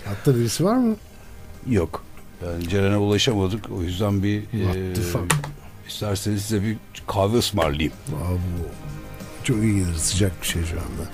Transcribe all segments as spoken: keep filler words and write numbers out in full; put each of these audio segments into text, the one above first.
Hatta birisi var mı? Yok. Yani Ceren'e ulaşamadık. O yüzden bir e, isterseniz size bir kahve ısmarlayayım. Abi, çok iyi gelir. Sıcak bir şey şu anda.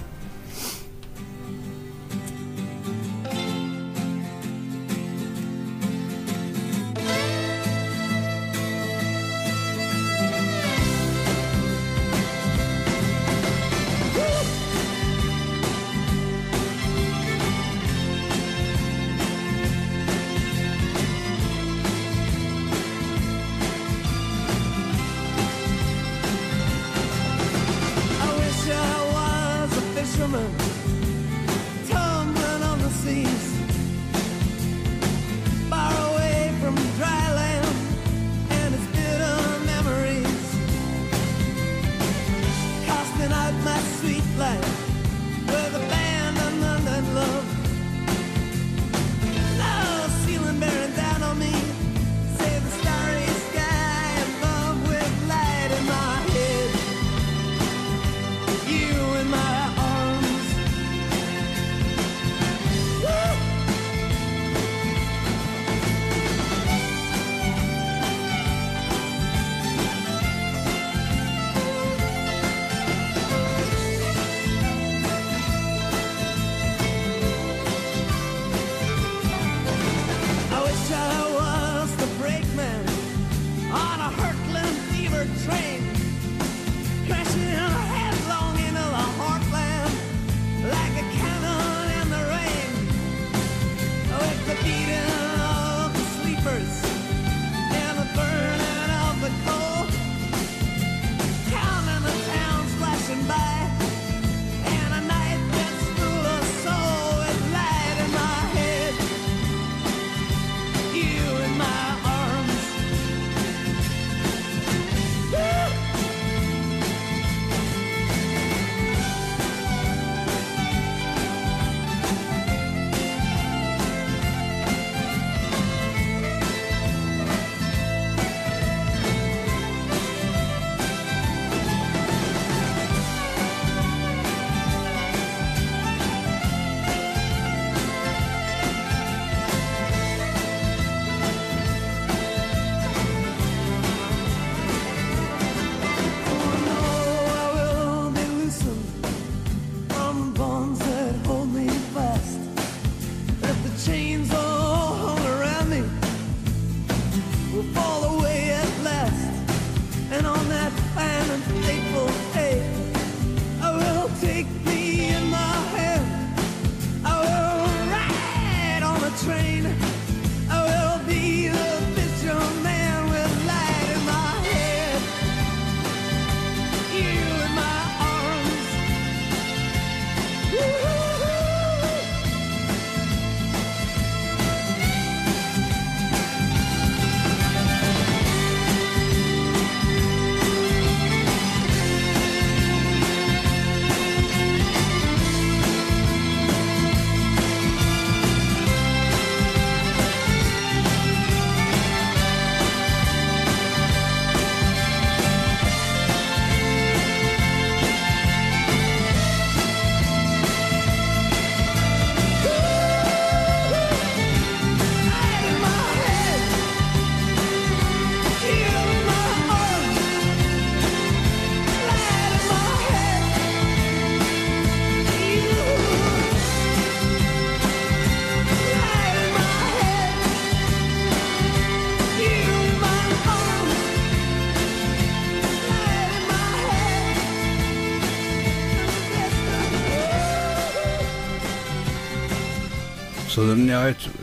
Sanırım nihayet ee,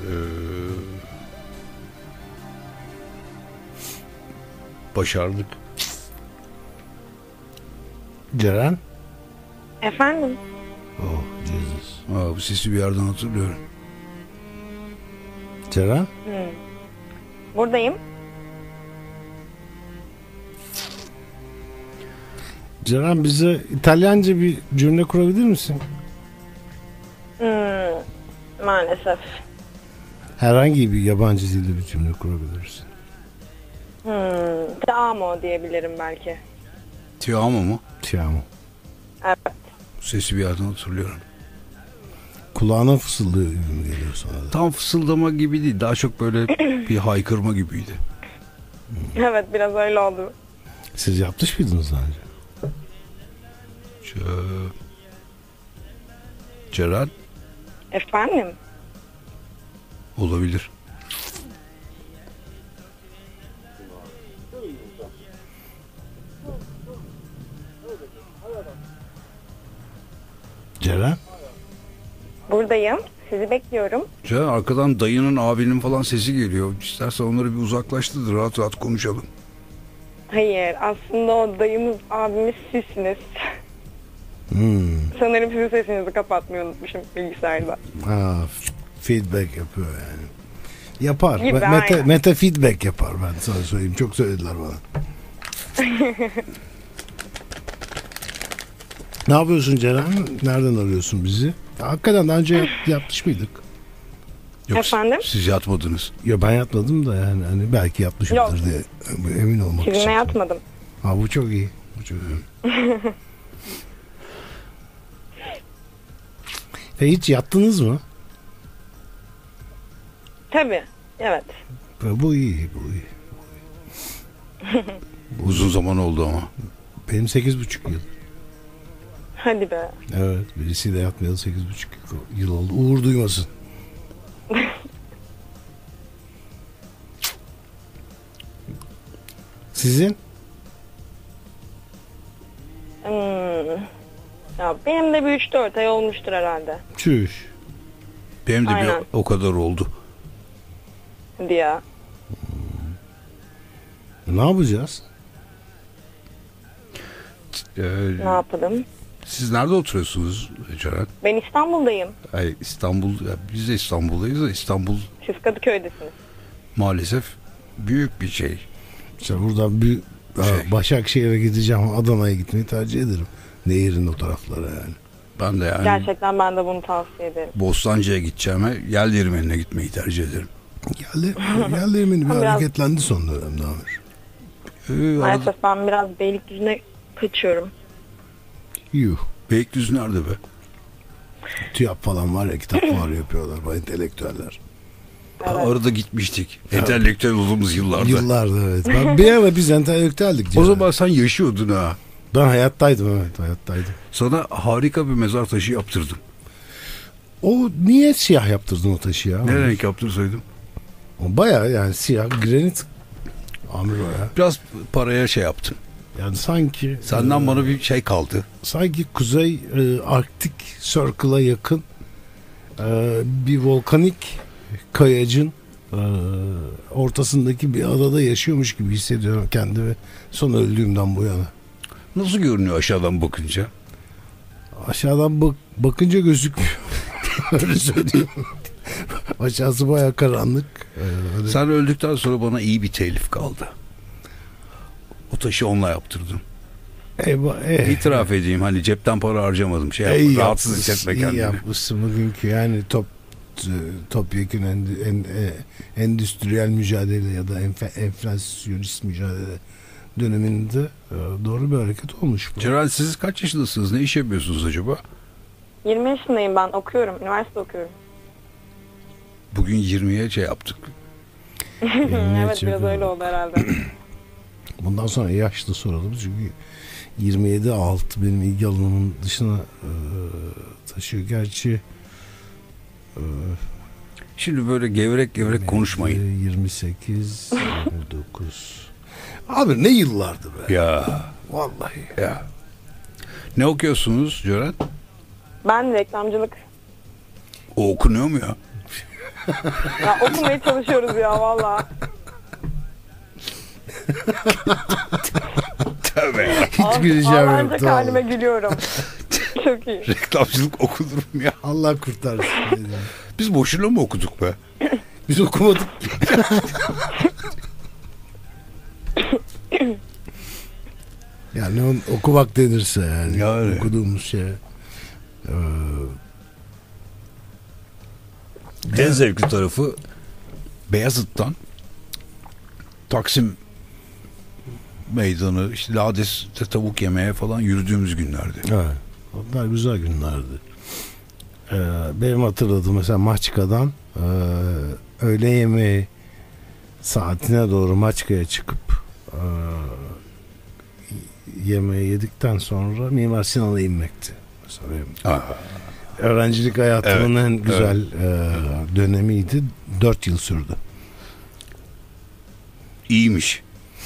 başardık. Ceren? Efendim? Oh Jesus. Aa, bu sesi bir yerden hatırlıyorum. Ceren? Hmm. Buradayım. Ceren, bize İtalyanca bir cümle kurabilir misin? Hmm. Maalesef. Herhangi bir yabancı dilde bir cümle kurabilirsin. Hmm. Te amo diyebilirim belki. Ti amo mu? Ti amo. Evet. Sesi bir yerden hatırlıyorum. kulağına fısıldıyor gibi mi geliyor sana da? Tam fısıldama gibi değil. Daha çok böyle bir haykırma gibiydi. Evet, biraz öyle oldu. Siz yapmış mıydınız daha önce? Ç- Ceren Efendim? olabilir. Ceren? Buradayım. Sizi bekliyorum. Ceren, arkadan dayının, abinin falan sesi geliyor. İstersen onları bir uzaklaştır, rahat rahat konuşalım. Hayır, aslında o dayımız, abimiz sizsiniz. Hmm. Sanırım sizin sesinizi kapatmayı unutmuşum bilgisayarda. Ha, f- feedback yapıyor yani. Yapar. Gibi, Me- meta, aynen. meta feedback yapar, ben sana söyleyeyim. Çok söylediler bana. Ne yapıyorsun Ceren? Nereden arıyorsun bizi? Hakikaten daha önce yap, yapmış mıydık? Yok, Efendim? siz yatmadınız. Ya ben yatmadım da yani hani belki yapmışımdır Yok. diye emin olmak için. Sizinle yatmadım. Ha, bu çok iyi. Bu çok iyi. E, hiç yattınız mı? Tabii, evet. E, Bu iyi, bu iyi. Uzun zaman oldu ama. Benim sekiz buçuk yıl. Hadi be. Evet, birisiyle yatmayalı sekiz buçuk yıl oldu. Uğur duymasın. Sizin? Hmm. Ya benim de bir üç dört ay olmuştur herhalde. Çüş. Benim de bir Aynen. o kadar oldu. Hadi ya. Ne yapacağız? Ee, Ne yapalım? siz nerede oturuyorsunuz Ceren? Ben İstanbul'dayım. Ay, İstanbul, ya biz de İstanbul'dayız da İstanbul Siz Kadıköy'desiniz. maalesef büyük bir şey. İşte buradan bir ha, Şey. Başakşehir'e gideceğim, Adana'ya gitmeyi tercih ederim. Nehirin o taraflara yani. Ben de yani Gerçekten ben de bunu tavsiye ederim. Bostancı'ya gideceğime yel değirmenine gitmeyi tercih ederim. Geldi, geldi eminim bir Biraz- hareketlendi son dönemde Amir. Ee, arada, Maalesef ben biraz Beylikdüzü'ne kaçıyorum. Yuh. Beylikdüzü nerede be? TÜYAP falan var ya, kitap var yapıyorlar. Bu entelektüeller. Ha, Evet. arada gitmiştik. Entelektüel olduğumuz yıllarda. Yıllardır evet. Ben bir ara biz entelektüeldik. O Ceren. zaman sen yaşıyordun ha. Ben hayattaydım, evet hayattaydım. Sana harika bir mezar taşı yaptırdım. O niye siyah yaptırdın o taşı ya? Ne renk yaptırsaydım? O baya yani siyah granit. Amir o ya. Biraz paraya şey yaptım. Yani sanki Senden e, bana bir şey kaldı. sanki Kuzey e, Arktik Circle'a yakın e, bir volkanik kayacın e, ortasındaki bir adada yaşıyormuş gibi hissediyorum kendimi son öldüğümden bu yana. Nasıl görünüyor aşağıdan bakınca? Aşağıdan bak bakınca gözükmüyor. Öyle söyleyeyim. Aşağısı baya karanlık. Ee, öyle- Sen öldükten sonra bana iyi bir telif kaldı. O taşı onunla yaptırdım. Eyvah, eh. İtiraf edeyim, hani cepten para harcamadım. Şey İyi yap, rahatsız yapmışsın, hissetme iyi kendini. yapmışsın bugünkü yani top topyekun en, en, e, endüstriyel mücadele ya da enfe, enflasyonist mücadele döneminde e, doğru bir hareket olmuş bu. Ceren, siz kaç yaşındasınız? Ne iş yapıyorsunuz acaba? yirmi yaşındayım ben, okuyorum. Üniversite okuyorum. Bugün yirmiye şey yaptık. Emniyet Evet, biraz yapıyor. öyle oldu herhalde. Bundan sonra yaşlı soralım çünkü yirmi yedi altı benim ilgi alanımın dışına e, taşıyor. Gerçi e, Şimdi böyle gevrek gevrek konuşmayın. yirmi sekiz yirmi dokuz Abi ne yıllardı be. Ya Vallahi. ya. Ne okuyorsunuz Ceren? Ben reklamcılık. O okunuyor mu ya? Ya okumaya çalışıyoruz ya valla. Tövbe. Hiç güleceğim Ağlanacak yoktu. halime gülüyorum. Çok iyi. Reklamcılık okunur mu ya? Allah kurtarsın. Biz boşuna mı okuduk be? Biz okumadık. Yani on, okumak denirse yani, Yani. okuduğumuz şey. Ee, En zevkli tarafı Beyazıt'tan Taksim Meydanı, işte Lades'te tavuk yemeye falan yürüdüğümüz günlerdi. evet. Onlar güzel günlerdi. Ee, benim hatırladığım mesela Maçka'dan e, öğle yemeği saatine doğru Maçka'ya çıkıp e, yemeği yedikten sonra Mimar Sinan'a inmekti. Mesela benim öğrencilik hayatımın evet, en güzel evet. e, dönemiydi. Dört yıl sürdü. İyiymiş.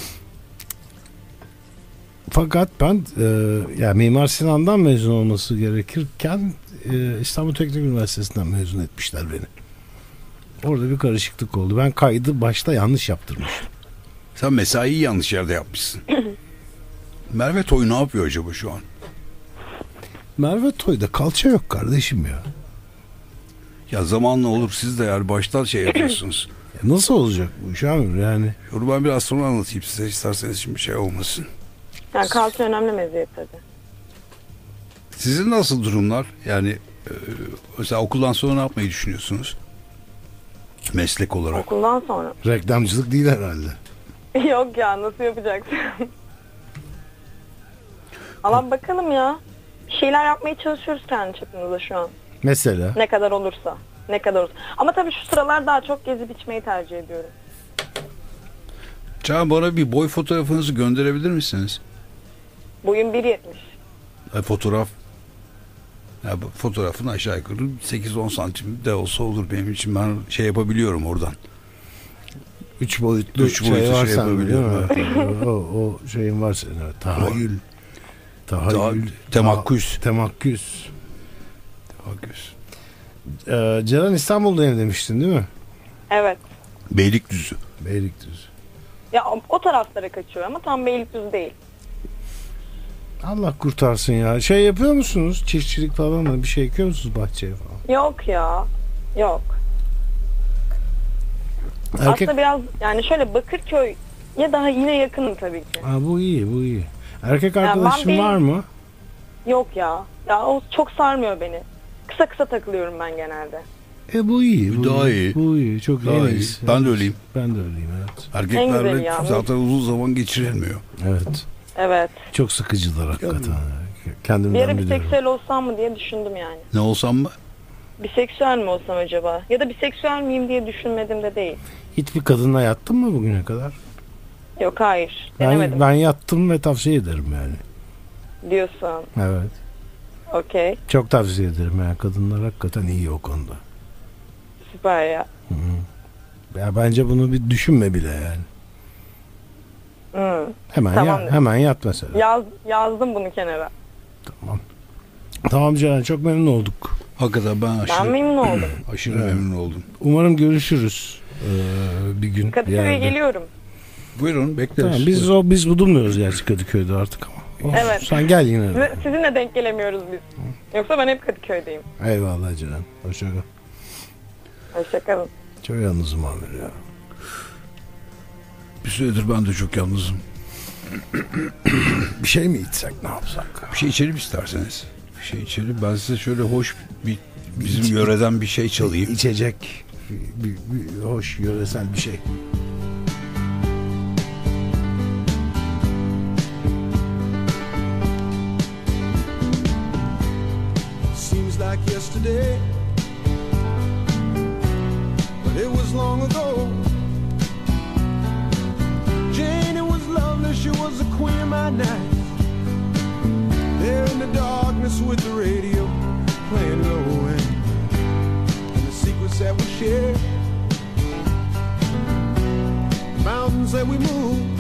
Fakat ben e, yani Mimar Sinan'dan mezun olması gerekirken e, İstanbul Teknik Üniversitesi'nden mezun etmişler beni. Orada bir karışıklık oldu. Ben kaydı başta yanlış yaptırmıştım. Sen mesaiyi yanlış yerde yapmışsın. Merve Toy ne yapıyor acaba şu an? Merve Toy'da kalça yok kardeşim ya. Ya zamanla olur, siz de yani baştan şey yapıyorsunuz. Nasıl olacak bu iş abi yani? Onu ben biraz sonra anlatayım size, isterseniz şimdi bir şey olmasın. Yani kalça önemli meziyet tabii. Sizin nasıl durumlar? Yani e, mesela okuldan sonra ne yapmayı düşünüyorsunuz? Meslek olarak. Okuldan sonra. Reklamcılık değil herhalde. Yok ya, nasıl yapacaksın? Allah bakalım ya. Bir şeyler yapmaya çalışıyoruz kendi çapımızda şu an. Mesela? Ne kadar olursa. Ne kadar olursa. Ama tabii şu sıralar daha çok gezip içmeyi tercih ediyorum. Can, bana bir boy fotoğrafınızı gönderebilir misiniz? Boyum bir yetmiş. E, fotoğraf. Ya, fotoğrafın aşağı yukarı sekiz on santim de olsa olur benim için. Ben şey yapabiliyorum oradan. Üç boyutlu, Üç boyutlu şey, var şey yapabiliyorum. o, o şeyin var senin. Evet. Tahayyül. Tahayyül. Temakküs. Temakküs. Temakküs. Ee, Ceren İstanbul'dayım demiştin değil mi? Evet. Beylikdüzü. Beylikdüzü. Ya o taraflara kaçıyor ama tam Beylikdüzü değil. Allah kurtarsın ya. Şey yapıyor musunuz? Çiftçilik falan mı? Bir şey ekiyor musunuz bahçeye falan? Yok ya. Yok. Erkek... Aslında biraz yani şöyle Bakırköy'e daha yine yakınım tabii ki. Ha, bu iyi, bu iyi. Erkek arkadaşın yani var mı? Yok ya. Ya o çok sarmıyor beni. Kısa kısa takılıyorum ben genelde. E bu iyi. Bu daha iyi. iyi. Bu iyi. Çok daha iyi. iyi. Ben de öyleyim. Ben de öyleyim, evet. Erkeklerle zaten uzun zaman geçirilmiyor. Evet. Evet. Çok sıkıcılar hakikaten. Kendimden bir ara biliyorum. biseksüel olsam mı diye düşündüm yani. Ne olsam mı? Biseksüel mi olsam acaba? Ya da biseksüel miyim diye düşünmedim de değil. Hiçbir kadınla yattın mı bugüne kadar? Yok, hayır. Denemedim. Ben, ben yattım ve tavsiye ederim yani. Diyorsun. Evet. Okey. Çok tavsiye ederim yani. Kadınlar hakikaten iyi o konuda. Süper ya. Hı-hı. Ya bence bunu bir düşünme bile yani. Hı. Hemen ya, hemen yat mesela. Yaz, yazdım bunu kenara. Tamam. Tamam Ceren, çok memnun olduk. Hakikaten ben aşırı, ben memnun oldum. aşırı evet. memnun oldum. Umarım görüşürüz ee, bir gün. Kadıköy'e geliyorum. Buyurun, bekleriz. Tamam, biz o biz bulunmuyoruz gerçi Kadıköy'de artık ama. Of, evet. Sen gel yine. Siz, sizinle denk gelemiyoruz biz. Yoksa ben hep Kadıköy'deyim. Eyvallah Ceren. Hoşça kal. Hoşça kalın. Çok yalnızım abi ya. Bir süredir ben de çok yalnızım. Bir şey mi içsek, ne yapsak? Bir şey içelim isterseniz. Bir şey içelim. Ben size şöyle hoş bir bizim İç, yöreden bir şey çalayım. İçecek. Bir, bir, bir hoş yöresel bir şey. Seems like yesterday, but it was long ago. Jane, it was lovely, she was the queen of my night. There in the darkness with the radio playing low end, and the secrets that we shared, mountains that we moved,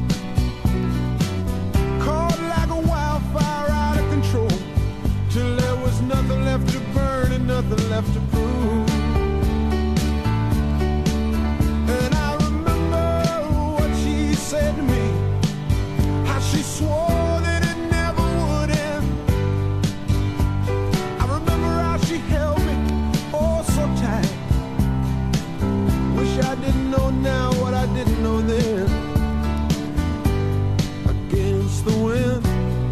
caught like a wildfire out of control, till there was nothing left to burn and nothing left to prove. And I remember what she said to me, how she swore that it never would end. I remember how she held me oh so tight. Wish I didn't know now what I didn't know then. Against the wind,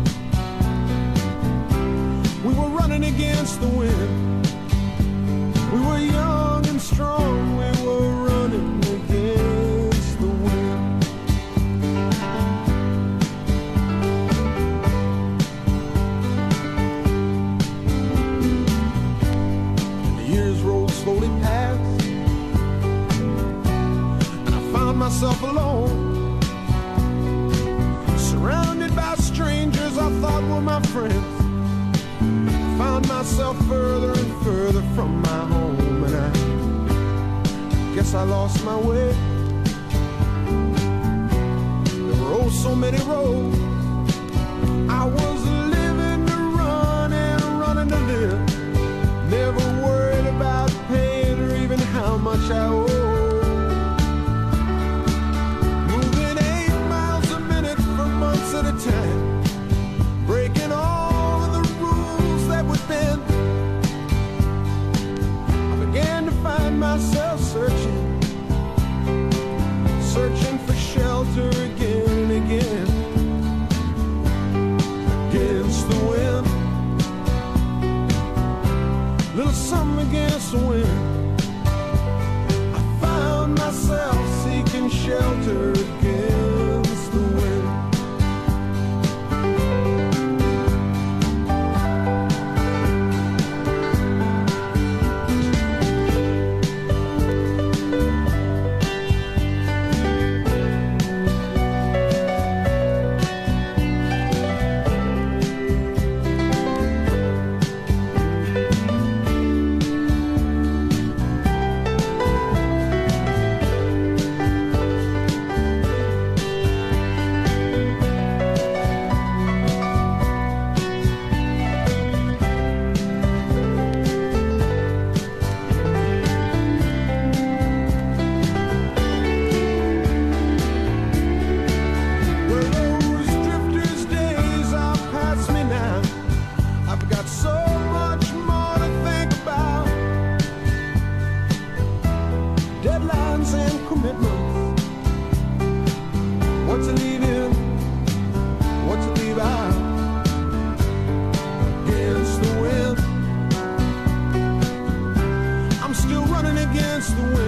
we were running against the wind. We were young and strong, we were running against the wind. slowly passed, and I found myself alone, surrounded by strangers I thought were my friends. I found myself further and further from my home, and I guess I lost my way. There were oh so many roads. I was living to run and running to live, never worried about paying or even how much I owe. Moving eight miles a minute for months at a time, breaking all of the rules that would bend. I began to find myself searching, searching for shelter again and again. Against the wind, little something against the wind. I found myself seeking shelter against the wind. Against the wind.